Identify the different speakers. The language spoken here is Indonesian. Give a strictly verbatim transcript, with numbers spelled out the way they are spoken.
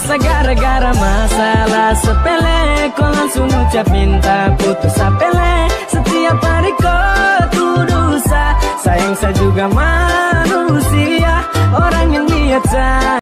Speaker 1: Masa gara-gara masalah sepele kau langsung ucap minta putus sepele. Setiap hari kau tuduh saya, sayang saya juga manusia, orang yang biasa.